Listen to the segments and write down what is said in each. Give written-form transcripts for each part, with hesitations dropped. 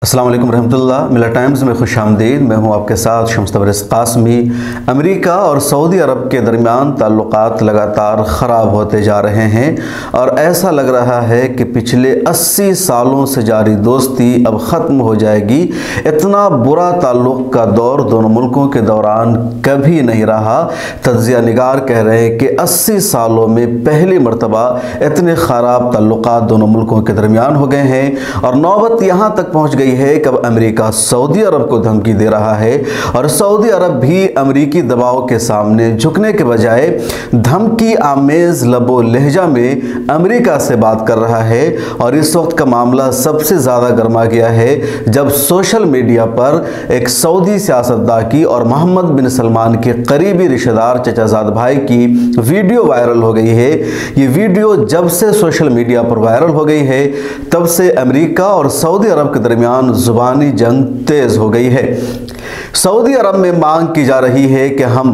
अस्सलाम वालेकुम रहमतुल्लाह। मिला टाइम्स में खुश आमदीद। मैं हूं आपके साथ शम्स तबरेज़ क़ासमी। अमेरिका और सऊदी अरब के दरमियान ताल्लुकात लगातार ख़राब होते जा रहे हैं और ऐसा लग रहा है कि पिछले 80 सालों से जारी दोस्ती अब ख़त्म हो जाएगी। इतना बुरा ताल्लुक़ का दौर दोनों मुल्कों के दौरान कभी नहीं रहा। तज्ज़िया निगार कह रहे हैं कि 80 सालों में पहली मरतबा इतने ख़राब ताल्लुकात दोनों मुल्कों के दरमियान हो गए हैं और नौबत यहाँ तक पहुँच गई है कि अब अमेरिका सऊदी अरब को धमकी दे रहा है और सऊदी अरब भी अमेरिकी दबाव के सामने झुकने के बजाय धमकी आमेज लबो लहजा में अमेरिका से बात कर रहा है। और इस वक्त का मामला सबसे ज़्यादा गर्मा गया है जब सोशल मीडिया पर एक सऊदी सियासतदान की और मोहम्मद बिन सलमान के करीबी रिश्तेदार चचाजाद भाई की वीडियो वायरल हो गई है। ये वीडियो जब से सोशल मीडिया पर वायरल हो गई है तब से अमेरिका और सऊदी अरब के दरमियान जुबानी जंग तेज हो गई है। सऊदी अरब में मांग की जा रही है कि हम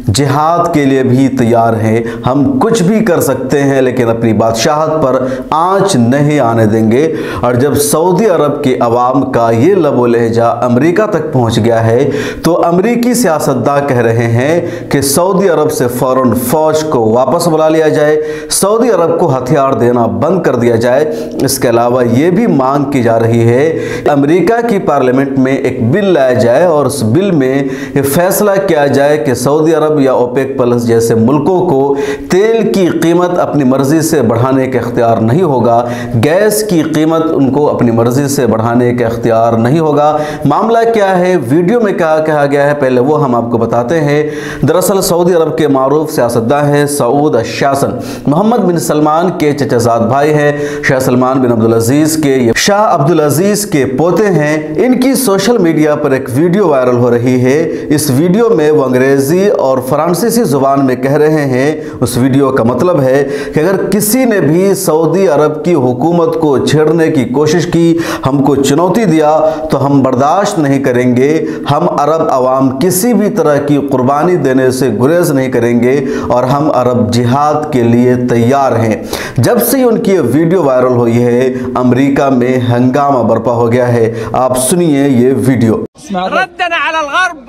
जिहाद के लिए भी तैयार हैं, हम कुछ भी कर सकते हैं लेकिन अपनी बादशाहत पर आंच नहीं आने देंगे। और जब सऊदी अरब की आवाम का ये लबो लहजा अमेरिका तक पहुंच गया है तो अमेरिकी सियासतदान कह रहे हैं कि सऊदी अरब से फ़ौरन फ़ौज को वापस बुला लिया जाए, सऊदी अरब को हथियार देना बंद कर दिया जाए। इसके अलावा ये भी मांग की जा रही है अमेरिका की पार्लियामेंट में एक बिल लाया जाए और उस बिल में ये फैसला किया जाए कि सऊदी अरब या ओपेक प्लस जैसे मुल्कों को तेल की कीमत अपनी मर्जी से बढ़ाने का इख्तियार नहीं होगा, गैस की कीमत उनको अपनी मर्जी से बढ़ाने का इख्तियार नहीं होगा। मामला क्या है, वीडियो में क्या कहा गया है, पहले वो हम आपको बताते हैं। दरअसल सऊदी अरब के मारूफ सियासतदान हैं सऊद अशासन, मोहम्मद बिन सलमान के चचाजाद भाई हैं, शाह सलमान बिन अब्दुल अजीज़ के शाह अब्दुल अजीज़ के पोते हैं। इनकी सोशल मीडिया पर एक वीडियो वायरल हो रही है। इस वीडियो में वो अंग्रेज़ी और फ्रांसीसी ज़ुबान में कह रहे हैं। उस वीडियो का मतलब है कि अगर किसी ने भी सऊदी अरब की हुकूमत को छेड़ने की कोशिश की, हमको चुनौती दिया तो हम बर्दाश्त नहीं करेंगे। हम अरब आवाम किसी भी तरह की कुर्बानी देने से गुरेज नहीं करेंगे और हम अरब जिहाद के लिए तैयार हैं। जब से उनकी वीडियो वायरल हुई है अमेरिका में हंगामा बर्पा हो गया है। आप सुनिए ये video. ردنا على الغرب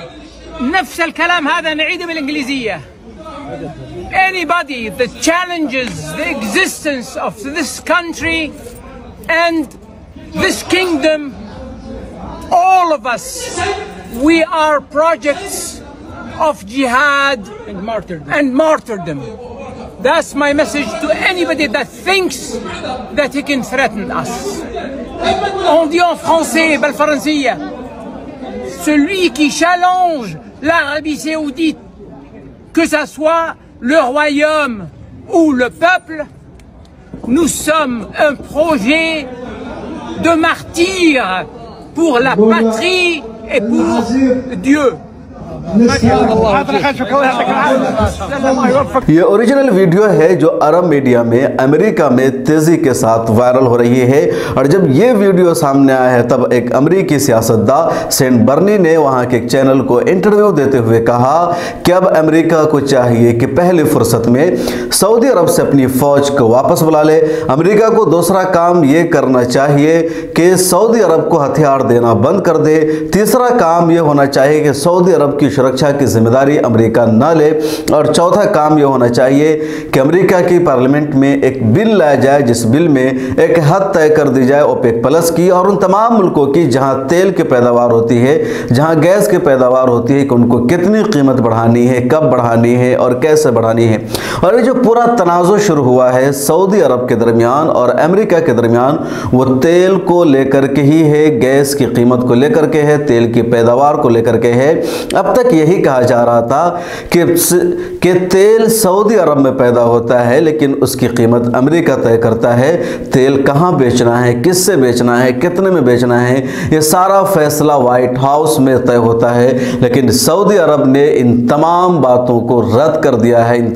نفس الكلام هذا نعيده بالإنجليزية. Anybody that challenges the existence of this country and this kingdom, all of us, we are projects of jihad and martyrdom. That's my message to anybody that thinks that he can threaten us. On dit en français, بالفرنسية, celui qui challenge l'Arabie Saoudite, que ça soit le royaume ou le peuple, nous sommes un projet de martyrs pour la patrie et pour Dieu. ये original video है जो अरब media में America में तेजी के साथ viral हो रही है। और जब ये वीडियो सामने आया है तब एक अमेरिकी सियासतदान सेंट बर्नी ने वहां के एक चैनल को इंटरव्यू देते हुए कहा कि अब अमेरिका को चाहिए कि पहली फुर्सत में सऊदी अरब से अपनी फौज को वापस बुला ले। अमेरिका को दूसरा काम ये करना चाहिए कि सऊदी अरब को हथियार देना बंद कर दे। तीसरा काम यह होना चाहिए कि सऊदी अरब की सुरक्षा की जिम्मेदारी अमेरिका न ले। और चौथा काम यह होना चाहिए कि अमेरिका की पार्लियामेंट में एक बिल लाया जाए जिस बिल में एक हद तय कर दी जाए ओपेक प्लस की और उन तमाम मुल्कों की जहां तेल की पैदावार होती है, जहां गैस की पैदावार होती है, कि उनको कितनी कीमत बढ़ानी है, कब बढ़ानी है और कैसे बढ़ानी है। और ये जो पूरा तनाज़ुर शुरू हुआ है सऊदी अरब के दरमियान और अमेरिका के दरमियान वो तेल को लेकर के ही है, गैस की कीमत को लेकर के है, तेल की पैदावार को लेकर के है। अब तक यही कहा जा रहा था कि तेल सऊदी अरब में पैदा होता है लेकिन उसकी कीमत अमेरिका तय करता है। तेल कहाँ बेचना है, किससे बेचना है, कितने में बेचना है, ये सारा फैसला व्हाइट हाउस में तय होता है। लेकिन सऊदी अरब ने इन तमाम बातों को रद्द कर दिया है, इन तमाम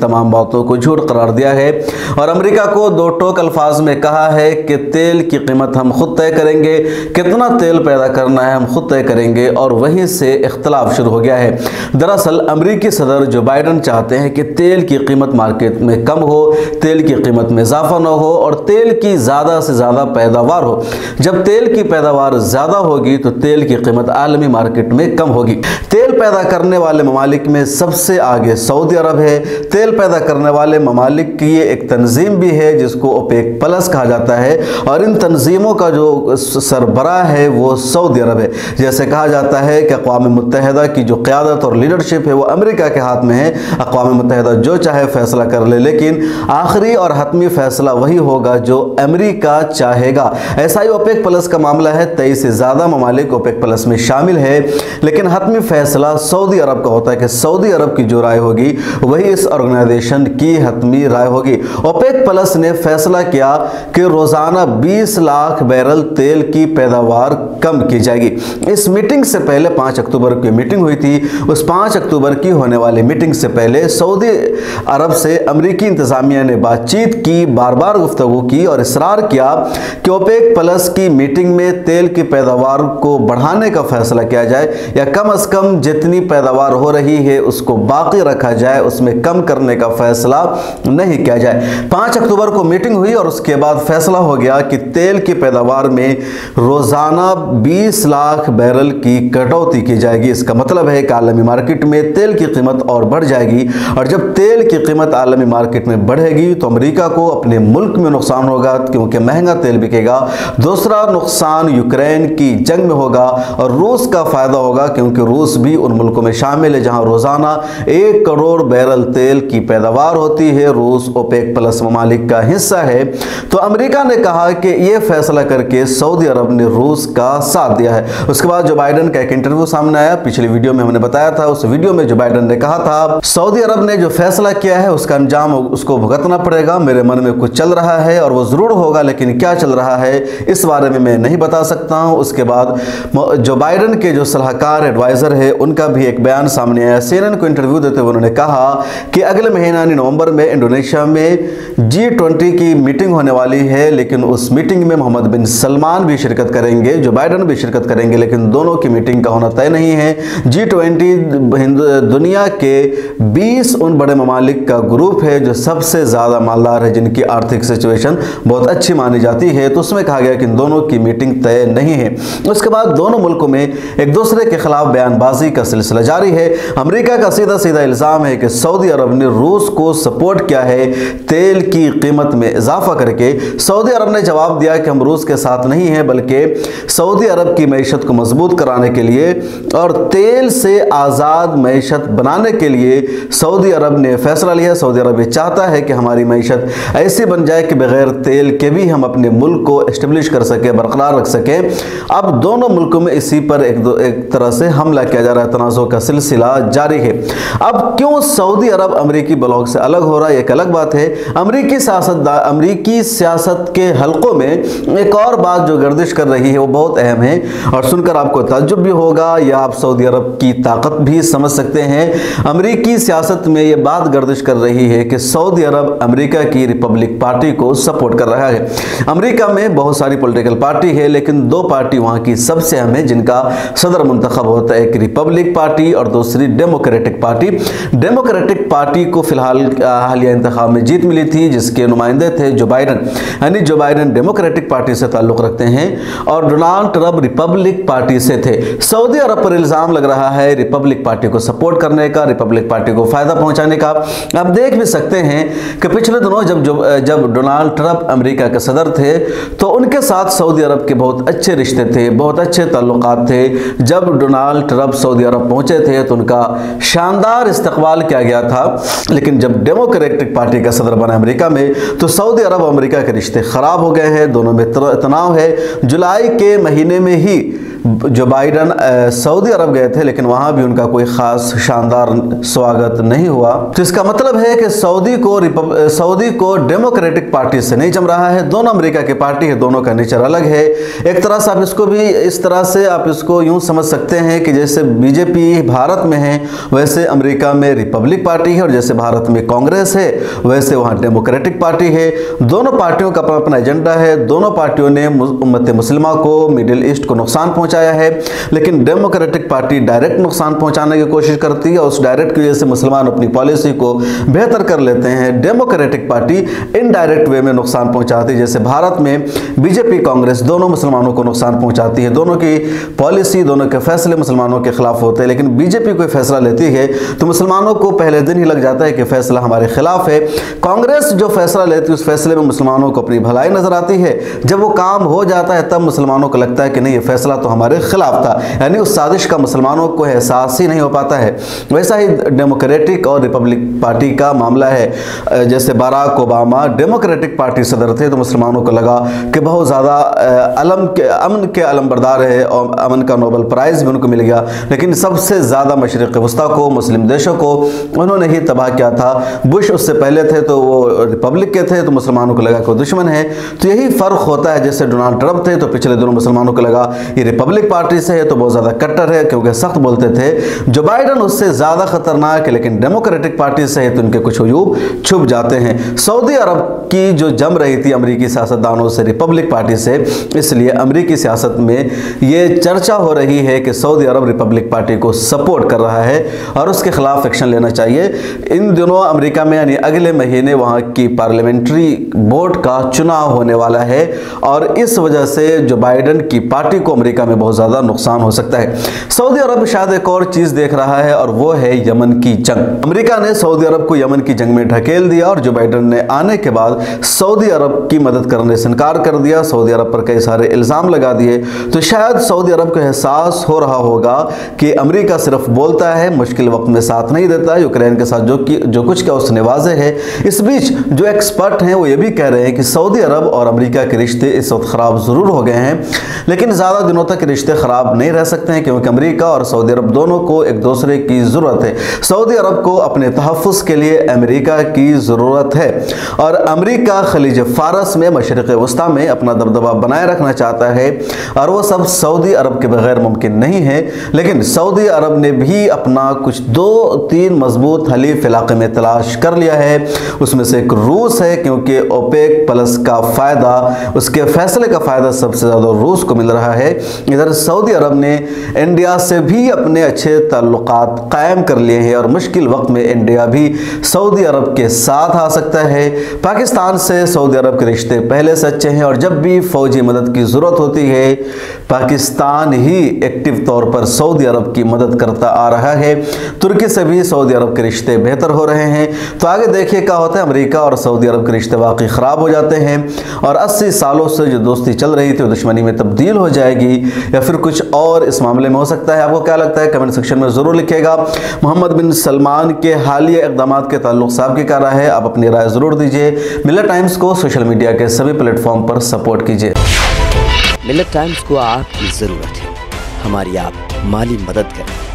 बातों को झूठ करार दिया है और अमेरिका को दो टोक अल्फाज में कहा है कि तेल की कीमत हम खुद तय करेंगे, कितना तेल पैदा करना है हम खुद तय करेंगे, और वहीं से इख्तलाफ शुरू हो गया है। दरअसल अमेरिकी सदर जो बाइडन चाहते हैं कि तेल की कीमत मार्केट में कम हो, तेल की कीमत में इजाफा न हो और तेल की ज़्यादा से ज़्यादा पैदावार हो। जब तेल की पैदावार ज़्यादा होगी तो तेल की कीमत आलमी मार्केट में कम होगी। तेल पैदा करने वाले ममालिक में सबसे आगे सऊदी अरब है। तेल पैदा करने वाले ममालिक की एक तंजीम भी है जिसको ओपेक प्लस कहा जाता है और इन तंजीमों का जो सरबराह है वो सऊदी अरब है। जैसे कहा जाता है कि अक़वाम मुत्तहिदा की जो क़यादत और लीडरशिप है वो अमेरिका के हाथ में है। अक़वाम मुत्तहिदा जो चाहे फैसला कर ले, लेकिन आखिरी और हतमी फैसला वही होगा जो अमेरिका चाहेगा। ऐसा ही ओपेक प्लस का मामला है। 23 से ज़्यादा ममालिक ओपेक प्लस में शामिल है, लेकिन हतमी फैसला सऊदी अरब का होता है कि सऊदी अरब की जो राय होगी वही इस ऑर्गेनाइजेशन की हतमी राय होगी। ओपेक प्लस ने फैसला किया कि रोज़ाना 20 लाख बैरल तेल की पैदावार कम की जाएगी। इस मीटिंग से पहले 5 अक्टूबर की मीटिंग हुई थी। उस 5 अक्टूबर की होने वाली मीटिंग से पहले सऊदी अरब से अमेरिकी इंतज़ामिया ने बातचीत की, बार बार गुफ्तगू की और इसरार किया कि ओपेक प्लस की मीटिंग में तेल की पैदावार को बढ़ाने का फैसला किया जाए या कम से कम जितनी पैदावार हो रही है उसको बाकी रखा जाए, उसमें कम करने का फैसला नहीं किया जाए। 5 अक्टूबर को मीटिंग हुई और उसके बाद फैसला हो गया कि तेल की पैदावार में रोज़ाना 20 लाख बैरल की कटौती की जाएगी। इसका मतलब है कि आलमी मार्केट में तेल की कीमत और बढ़ जाएगी और जब तेल की कीमत आलमी मार्केट में बढ़ेगी तो अमेरिका को अपने मुल्क में नुकसान होगा क्योंकि महंगा तेल बिकेगा। दूसरा नुकसान यूक्रेन की जंग में होगा और रूस का फ़ायदा होगा क्योंकि रूस भी उन मुल्कों में शामिल है जहां रोज़ाना 1 करोड़ बैरल तेल की पैदावार होती है। रूस ओपेक प्लस ममालिक का हिस्सा है। तो अमेरिका ने कहा कि यह फैसला करके सऊदी अरब ने रूस का साथ दिया है। उसके बाद जो बाइडन का एक इंटरव्यू सामने आया, पिछली वीडियो में हमने बताया था। उस वीडियो में जो बाइडन ने कहा था सऊदी अरब ने जो फैसला किया है उसका अंजाम उसको भुगतना पड़ेगा। मेरे मन में कुछ चल रहा है और वो ज़रूर होगा, लेकिन क्या चल रहा है इस बारे में मैं नहीं बता सकता हूँ। उसके बाद जो बाइडन के जो सलाहकार एडवाइज़र है उनका भी एक बयान सामने आया। CNN को इंटरव्यू देते हुए उन्होंने कहा कि अगले महीना नवंबर में इंडोनेशिया में G20 की मीटिंग होने वाली है, लेकिन उस मीटिंग में मोहम्मद बिन सलमान भी शिरकत करेंगे, जो बाइडन भी शिरकत करेंगे, लेकिन दोनों की मीटिंग का होना तय नहीं है। G20 दुनिया के 20 उन बड़े ममालिक का ग्रुप है जो सबसे ज़्यादा मालदार है, जिनकी आर्थिक सिचुएशन बहुत अच्छी मानी जाती है। तो उसमें कहा गया कि इन दोनों की मीटिंग तय नहीं है। उसके बाद दोनों मुल्कों में एक दूसरे के खिलाफ बयानबाजी का सिलसिला जारी है। अमेरिका का सीधा सीधा इल्ज़ाम है कि सऊदी अरब ने रूस को सपोर्ट किया है तेल की कीमत में इजाफा करके। सऊदी अरब ने जवाब दिया कि हम रूस के साथ नहीं हैं, बल्कि सऊदी अरब की मईशत को मजबूत कराने के लिए और तेल से आज़ाद मईशत बनाने के लिए सऊदी अरब ने फैसला लिया। सऊदी अरब ये चाहता है कि हमारी मईशत ऐसी बन जाए कि बगैर तेल के भी हम अपने मुल्क को एस्टेब्लिश कर सके, बरकरार रख सके। अब दोनों मुल्कों में इसी पर एक तरह से हमला किया जा रहा है, तनाज़ो का सिलसिला जारी है। अब क्यों सऊदी अरब अमेरिकी ब्लॉक से अलग हो रहा है, एक अलग बात है। अमेरिकी सियासत के हलकों में एक और बात जो गर्दिश कर रही है वो बहुत अहम है और सुनकर आपको ताज्जुब भी होगा या आप सऊदी अरब की ताकत भी समझ सकते हैं। अमेरिकी सियासत में ये बात गर्दिश कर रही है कि सऊदी अरब अमेरिका की रिपब्लिक पार्टी को सपोर्ट कर रहा है। अमेरिका में बहुत सारी पॉलिटिकल पार्टी है, लेकिन 2 पार्टी वहाँ की सबसे अहम है जिनका सदर मुंतखब होता है, एक रिपब्लिक पार्टी और दूसरी डेमोक्रेटिक पार्टी। डेमोक्रेटिक पार्टी को फिलहाल हालिया इंतखाब में जीत मिली थी, जिसके नुमाइंदे थे जो बाइडन, यानी जो बाइडन डेमोक्रेटिक पार्टी से ताल्लुक़ रखते हैं और डोनाल्ड ट्रंप रिपब्लिक पार्टी से थे। सऊदी अरब पर इल्ज़ाम लग रहा है रिपब्लिक पार्टी को सपोर्ट करने का, रिपब्लिक पार्टी को फ़ायदा पहुंचाने का। आप देख भी सकते हैं कि पिछले दिनों जब डोनाल्ड ट्रंप अमेरिका के सदर थे तो उनके साथ सऊदी अरब के बहुत अच्छे रिश्ते थे, बहुत अच्छे ताल्लुकात थे। जब डोनाल्ड ट्रंप सऊदी अरब पहुंचे थे तो उनका शानदार इस्तकबाल किया गया था, लेकिन जब डेमोक्रेटिक पार्टी का सदर बना अमेरिका में तो सऊदी अरब और अमेरिका के रिश्ते ख़राब हो गए हैं, दोनों में तनाव है। जुलाई के महीने में ही जो बाइडन सऊदी अरब गए थे, लेकिन वहाँ भी उनका कोई ख़ास शानदार स्वागत नहीं हुआ। तो इसका मतलब है कि सऊदी को डेमोक्रेटिक पार्टी से नहीं जम रहा है। दोनों अमेरिका की पार्टी है, दोनों का नेचर अलग है। एक तरह से आप इसको भी इस तरह से आप इसको यूँ समझ सकते हैं कि जैसे बीजेपी भारत में है, वैसे अमेरिका में रिपब्लिक पार्टी है, और जैसे भारत में कांग्रेस है, वैसे वहाँ डेमोक्रेटिक पार्टी है। दोनों पार्टियों का अपना अपना एजेंडा है। दोनों पार्टियों ने उम्मत मुस्लिमा को, मिडिल ईस्ट को नुकसान पहुंचाया है, लेकिन डेमोक्रेटिक पार्टी डायरेक्ट नुकसान पहुंचाने की कोशिश करती है और उस डायरेक्ट की वजह से मुसलमान अपनी पॉलिसी को बेहतर कर लेते हैं। डेमोक्रेटिक पार्टी इनडायरेक्ट वे में नुकसान पहुंचाती है। जैसे भारत में बीजेपी कांग्रेस दोनों मुसलमानों को नुकसान पहुंचाती है। दोनों की पॉलिसी, दोनों के फैसले मुसलमानों के खिलाफ होते हैं, लेकिन बीजेपी कोई फैसला लेती है तो मुसलमानों को पहले दिन ही लग जाता है कि फैसला हमारे खिलाफ है। कांग्रेस जो फैसला लेती है उस फैसले में मुसलमानों को अपनी भलाई नजर आती है। जब वो काम हो जाता है तब मुसलमानों को लगता है कि नहीं, ये फैसला तो हमारे खिलाफ था, यानी उस साजिश का मुसलमानों को एहसास ही नहीं हो पाता है। वैसा ही डेमोक्रेटिक और रिपब्लिक पार्टी का मामला है। जैसे बराक ओबामा डेमोक्रेटिक पार्टी सदर थे तो मुसलमानों को लगा कि बहुत ज़्यादा अमन के अलमबरदार है और अमन का नोबेल प्राइज़ भी उनको मिल गया, लेकिन सबसे ज़्यादा मशरिक़ वस्ता को, मुस्लिम देशों को उन्होंने ही तबाह किया था। बुश उससे पहले थे तो वो रिपब्लिक के थे, तो मुसलमानों को लगा कि दुश्मन है। तो यही फ़र्क होता है। जैसे डोनाल्ड ट्रंप थे तो पिछले दिनों मुसलमानों को लगा ये रिपब्लिक पार्टी से है तो बहुत ज़्यादा कट्टर है, क्योंकि सख्त बोलते थे। जो बाइडन उससे ज़्यादा खतरनाक है, लेकिन डेमोक्रेटिक पार्टी से है तो उनके कुछ अयूब छुप जाते हैं। सऊदी अरब की जो जम रही थी अमरीकी सियासतदानों से रिपब्लिक पार्टी से, इसलिए अमरीकी सियासत में ये चर्चा हो रही है कि सऊदी अरब रिपब्लिक पार्टी को सपोर्ट कर रहा है और उसके खिलाफ एक्शन लेना चाहिए। इन दिनों अमेरिका में यानी अगले महीने वहाँ की पार्लियामेंट्री बोर्ड का चुनाव होने वाला है और इस वजह से जो बाइडन की पार्टी को अमेरिका में बहुत ज़्यादा नुकसान हो सकता है। सऊदी अरब शायद एक और चीज़ देख रहा है और वो है यमन की जंग। अमेरिका ने सऊदी अरब को यमन की जंग में ढकेल दिया और जो बाइडन ने आने के बाद सऊदी अरब की मदद करने से इनकार कर दिया, सऊदी अरब पर कई सारे इल्ज़ाम लगा दिए। तो शायद सऊदी अरब को एहसास हो रहा होगा कि अमेरिका सिर्फ बोलता है, मुश्किल वक्त में साथ नहीं देता। यूक्रेन के साथ जो कुछ क्या उसने वाज़ेह है। इस बीच जो एक्सपर्ट हैं वो ये भी कह रहे हैं कि सऊदी अरब और अमेरिका के रिश्ते इस वक्त ख़राब ज़रूर हो गए हैं, लेकिन ज़्यादा दिनों तक रिश्ते ख़राब नहीं रह सकते हैं, क्योंकि अमेरिका और सऊदी अरब दोनों को एक दूसरे की ज़रूरत है। सऊदी अरब को अपने तहफ़्फ़ुज़ के लिए अमेरिका की ज़रूरत है और अमेरिका खलीज फ़ारस में, मशरिक़ वस्ता में अपना दबदबा बनाए रखना चाहता है और वो सब सऊदी अरब के बगैर मुमकिन नहीं है। लेकिन सऊदी अरब ने भी अपना कुछ 2-3 मजबूत हलीफ इलाके में तलाश कर लिया है। उसमें से एक रूस है, क्योंकि ओपेक प्लस का फ़ायदा, उसके फैसले का फ़ायदा सबसे ज़्यादा रूस को मिल रहा है। इधर सऊदी अरब ने इंडिया से भी अपने अच्छे ताल्लुकात कायम कर लिए हैं और मुश्किल वक्त में इंडिया भी सऊदी अरब के साथ आ सकता है। पाकिस्तान से सऊदी अरब के रिश्ते पहले से अच्छे हैं और जब भी फ़ौजी मदद की ज़रूरत होती है पाकिस्तान ही एक्टिव तौर पर सऊदी अरब की मदद करता आ रहा है। तुर्की से भी सऊदी अरब के रिश्ते बेहतर हो रहे हैं। तो आगे देखिए क्या होता है। अमेरिका और सऊदी अरब के रिश्ते वाकई ख़राब हो जाते हैं और 80 सालों से जो दोस्ती चल रही थी वो दुश्मनी में तब्दील हो जाएगी या फिर कुछ और इस मामले में हो सकता है। आपको क्या लगता है कमेंट सेक्शन में ज़रूर लिखिएगा। मोहम्मद बिन सलमान के हालिया इक़दाम के ताल्लुक़ से आपकी क्या राय है, आप अपनी राय ज़रूर दीजिए। मिलत टाइम्स को सोशल मीडिया के सभी प्लेटफॉर्म पर सपोर्ट कीजिए। मिलत टाइम्स को आपकी ज़रूरत है, हमारी आप माली मदद करें।